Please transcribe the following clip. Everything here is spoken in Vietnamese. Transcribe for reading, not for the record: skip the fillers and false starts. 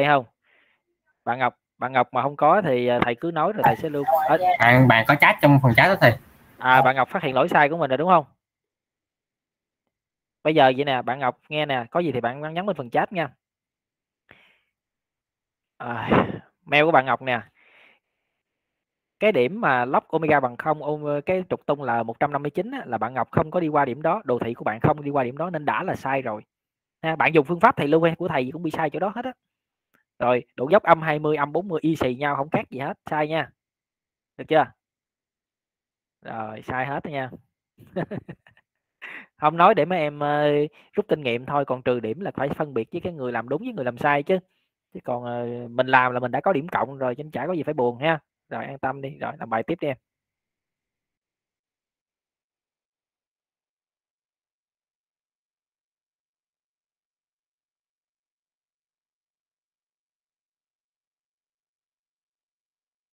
đây không? Bạn Ngọc mà không có thì thầy cứ nói rồi thầy sẽ lưu. Bạn có chat trong phần chat đó thầy. Bạn Ngọc phát hiện lỗi sai của mình rồi đúng không? Bây giờ vậy nè, bạn Ngọc nghe nè, có gì thì bạn nhắn bên phần chat nha. Mail của bạn Ngọc nè, cái điểm mà log omega bằng 0, cái trục tung là 159 á, là bạn Ngọc không có đi qua điểm đó, đồ thị của bạn không đi qua điểm đó nên đã là sai rồi. Bạn dùng phương pháp thầy lưu hay của thầy gì cũng bị sai chỗ đó hết á. Rồi, độ dốc âm 20, âm 40 y xì nhau, không khác gì hết, sai nha. Được chưa? Rồi, sai hết nha. Không nói để mấy em rút kinh nghiệm thôi, còn trừ điểm là phải phân biệt với cái người làm đúng với người làm sai chứ. Chứ còn mình làm là mình đã có điểm cộng rồi, chứ chả có gì phải buồn ha. Rồi an tâm đi, rồi làm bài tiếp đi em.